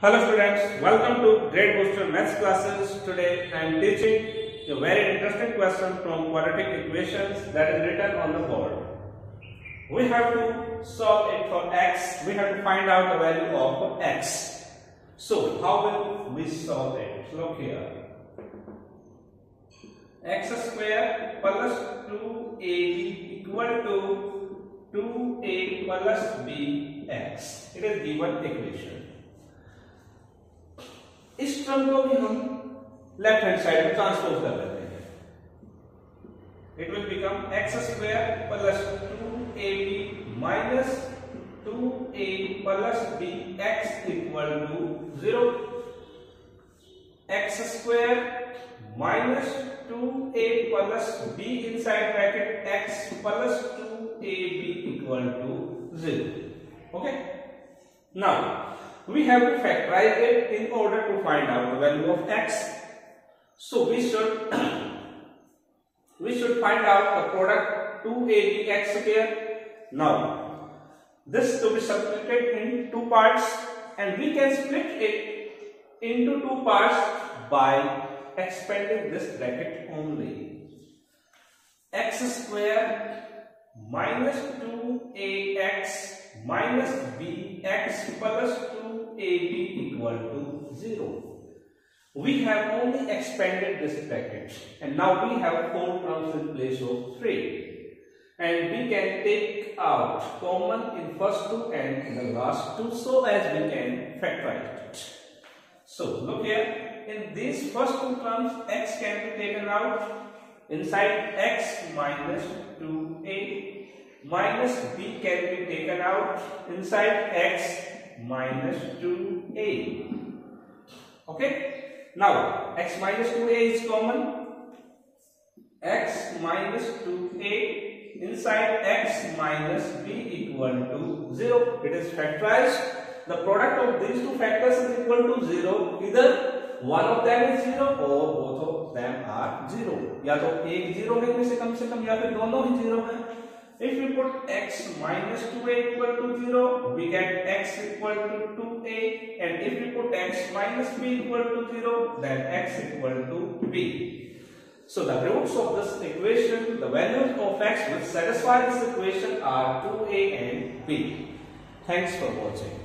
Hello students, welcome to Grade Booster Maths classes. Today I am teaching a very interesting question from quadratic equations that is written on the board. We have to solve it for x. We have to find out the value of x. So how will we solve it? Look here. X square plus 2ab equal to 2a plus bx. It is given equation. इस term को भी हम left hand side में transpose कर लेते हैं. It will become x square plus 2ab minus 2a plus bx equal to 0. X square minus 2a plus b inside bracket x plus 2ab equal to 0. Okay. Now we have to factorize it in order to find out the value of x. So we should find out the product 2ab x square. Now this to be subtracted in two parts, and we can split it into two parts by expanding this bracket only. X square minus 2ax minus bx plus 2ab equal to 0. We have only expanded this bracket, and now we have 4 terms in place of 3, and we can take out common in first two and in the last two so as we can factorize it. So look here, in these first two terms x can be taken out. Inside x minus 2a minus b can be taken out. Inside x minus 2a. Okay. Now x minus 2a is common. X minus 2a inside x minus b equal to 0. It is factorized. The product of these two factors is equal to 0. Either one of them is 0 or both of them are 0. या तो एक 0 है में से कम या फिर दोनों ही 0 है. If we put x minus 2a equal to 0, we get x equal to 2a, and if we put x minus b equal to 0, then x equal to b. So the roots of this equation, the values of x which satisfy this equation are 2a and b. Thanks for watching.